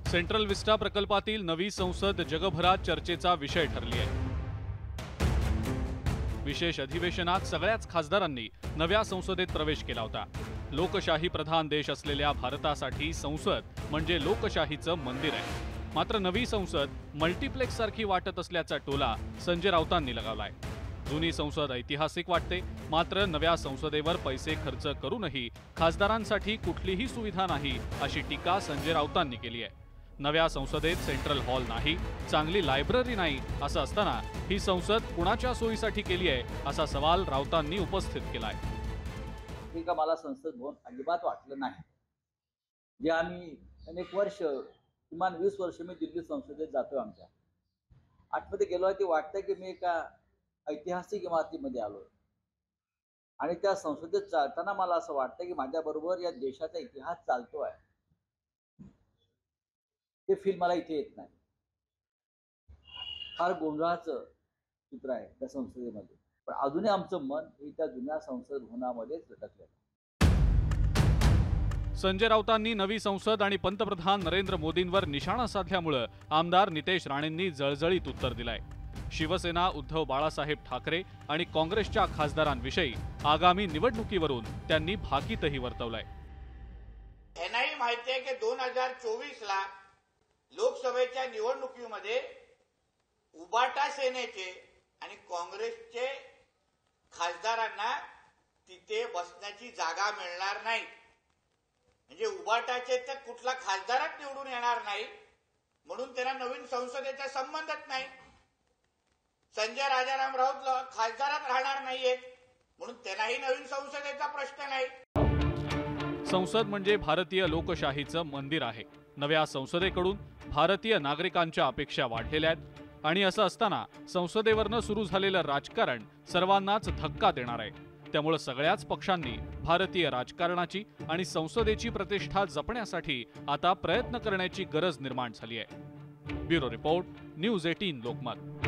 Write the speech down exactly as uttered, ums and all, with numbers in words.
Central विस्टा प्रकल्पातील नवी संसद जगभरात चर्चेचा विषय ठरली आहे। विशेष अधिवेशनात सगळ्याच खासदारांनी नव्या संसदेत प्रवेश केला होता। लोकशाही प्रधान देश असलेल्या भारतासाठी संसद म्हणजे लोकशाहीचं मंदिर आहे। मात्र नवी संसद मल्टीप्लेक्स सारखी वाटत असल्याचा टोला संजय राऊतांनी लगावलाय। जुनी संसद ऐतिहासिक वाटते, मात्र नव्या संसदेवर पैसे खर्च करूनही खासदारांसाठी कुठलीही सुविधा नाही अशी टीका संजय राऊतांनी केली आहे। नव्या संसदेत सेंट्रल हॉल नाही, चांगली लायब्ररी नाही असं असताना ही संसद कुणाच्या सोयीसाठी केली आहे असा सवाल राऊतांनी उपस्थित केलाय। ठीक आहे, मला संसद भवन अजिबात वाटलं नाही। जे आम्ही अनेक वर्ष किमान वीस वर्ष मी दिल्ली संसदेत जातो, आमच्या आतमध्ये गेलो ते वाटतं की मी एका ऐतिहासिक इमारतीमध्ये आलो आणि त्या संसदेत चालताना मला असं वाटतं की माझ्याबरोबर या देशाचा इतिहास चालतो आहे। ते फील मला इथे येत नाही। फार गोंधळाचं चित्र आहे त्या संसदेमध्ये, पण अजूनही आमचं मन हे त्या जुन्या संसद भवनामध्येच लटकलेलं आहे। संजय राऊतांनी नवी संसद आणि पंतप्रधान नरेंद्र मोदींवर निशाणा साधल्यामुळे आमदार नितेश राणेंनी जळजळीत उत्तर दिलंय। शिवसेना, उद्धव बाळासाहेब ठाकरे आणि काँग्रेसच्या खासदारांविषयी आगामी निवडणुकीवरून त्यांनी भाकीतही वर्तवलंय। यांनाही माहिती आहे की दोन हजार चोवीस ला लोकसभेच्या निवडणुकीमध्ये उबाटा सेनेचे आणि काँग्रेसचे खासदारांना तिथे बसण्याची जागा मिळणार नाही। म्हणजे उबाटाचे तर कुठला खासदारच निवडून येणार नाही, म्हणून त्यांना नवीन संसदेचा संबंधच नाही। संजय राजाराम राऊत खासदारात राहणार नाहीयेत, म्हणून त्यांनाही नवीन संसदेचा प्रश्न नाही। संसद म्हणजे भारतीय लोकशाहीचं मंदिर आहे। नव्या संसदेकडून भारतीय नागरिकांच्या अपेक्षा वाढलेल्या आहेत आणि असं असताना संसदेवरनं सुरू झालेलं राजकारण सर्वांनाच धक्का देणार आहे। त्यामुळे सगळ्याच पक्षांनी भारतीय राजकारणाची आणि संसदेची प्रतिष्ठा जपण्यासाठी आता प्रयत्न करण्याची गरज निर्माण झाली आहे। ब्युरो रिपोर्ट, न्यूज अठरा लोकमत।